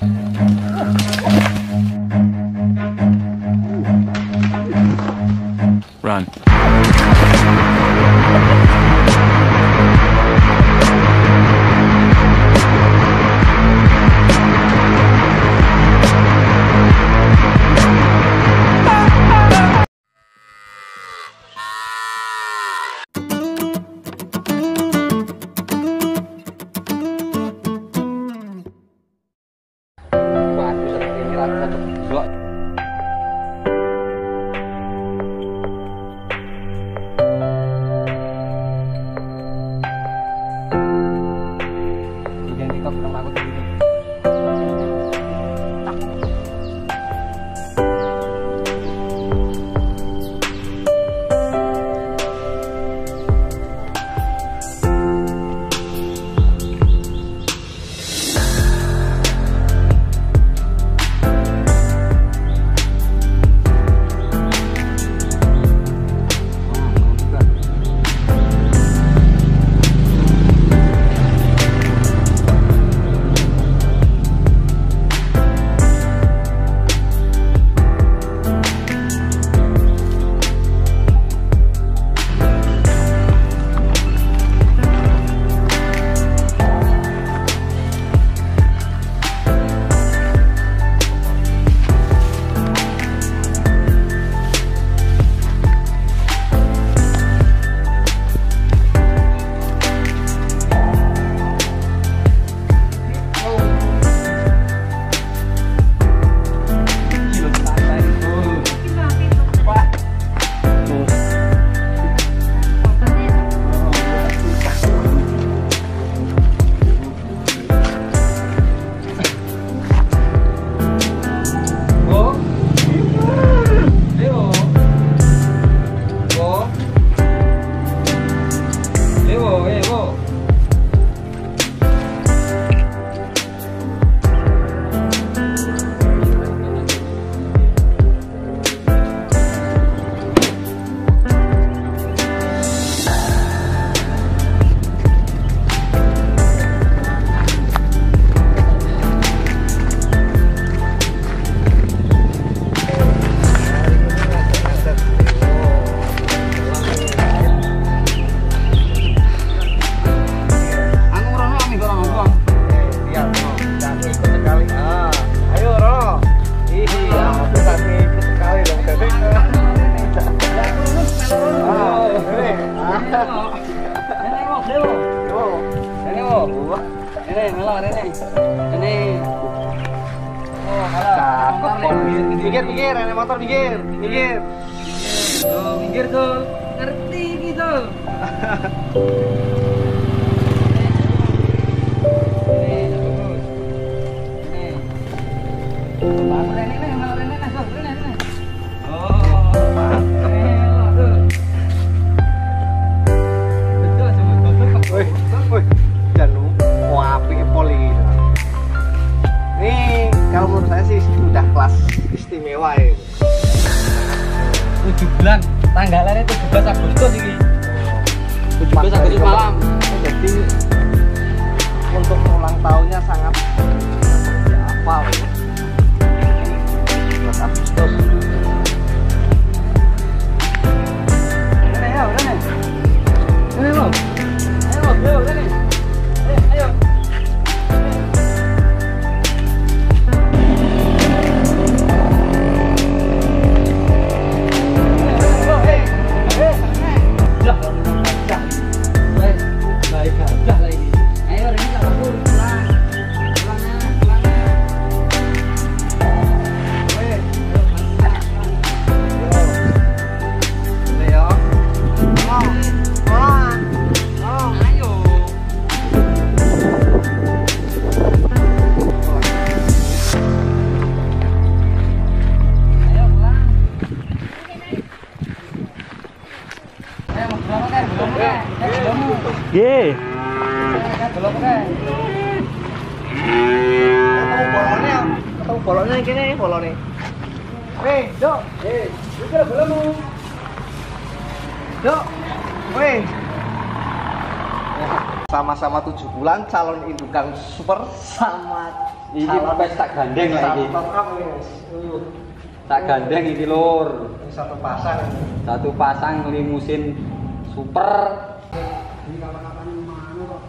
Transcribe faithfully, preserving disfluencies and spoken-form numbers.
Run. Minggir, minggir, ini motor minggir, minggir. Tuh, minggir tuh. Ngerti gitu. Kalau menurut saya sih udah kelas istimewa ya. tujuh bulan, tanggalannya tujuh belas Agustus ini. tujuh belas Agustus malam. Jadi untuk ulang tahunnya sangat ya apa ya. tujuh belas Agustus. Ini ya, udah nih. Ini lo. Ayo, ayo, udah nih. Ayo. Ye. Belum kan? Ketemu bolonnya, ketemu bolonnya yang kini bolonnya. Weh, dok. Eh, itu belum. Dok, weh. Sama-sama tujuh bulan calon indukan super sama Iki pes tak gandeng lah iki. Satu up ini guys. Uh, Tak gandeng iki lur. ini satu pasang ini. Satu pasang limusin super. Ini kapan-kapan mana kok?